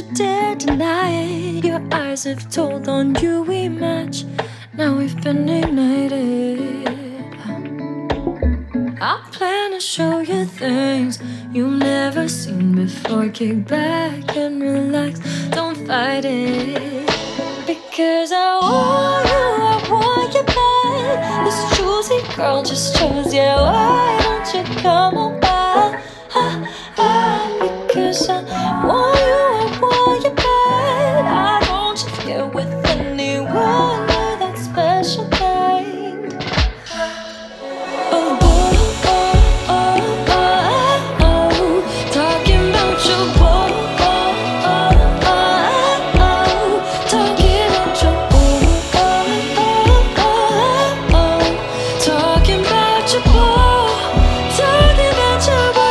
you dare deny it. Your eyes have told on you we match. Now we've been ignited. I plan to show you things you've never seen before. Kick back and relax, don't fight it. Because I want you bad. This choosy girl just chose you. Why don't you come on by? Because I want you bad. I don't just get with anyone. You're that special kind. Oh, talking about your boy. Talking about your boy. Talking about your boy. Talking about your boy.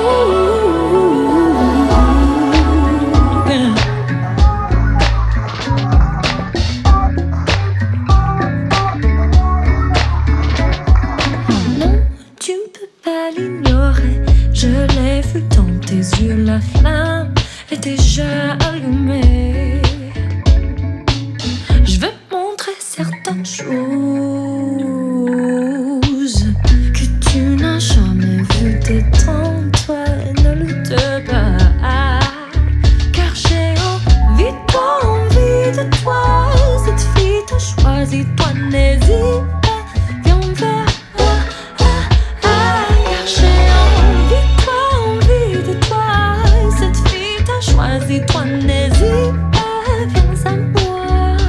Non, tu ne peux pas l'ignorer. Je l'ai vu dans tes yeux, la flamme est déjà allumée. Je veux montrer certaines choses que tu n'as jamais vues. Détends-toi, ne lutte pas. Car j'ai envie de toi. Cette fille t'a choisi, toi n'hésite pas. Viens vers moi. Car j'ai envie de toi. Cette fille t'a choisi, toi n'hésite pas. Viens à moi.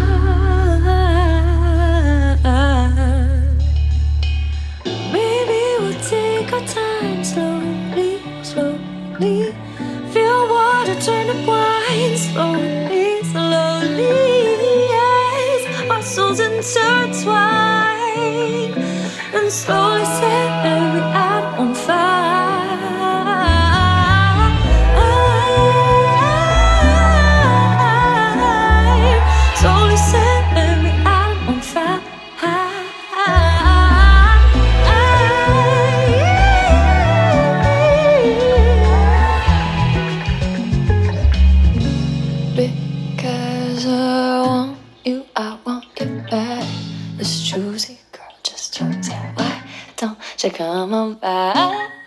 Maybe we'll take our time slowly, slowly. Feel water turn to wine slowly, slowly. Yes, our souls intertwine and slowly set every atom on fire. Slowly set every atom on fire. Because I want you back. This choosy girl just chose you. Why don't you come on back?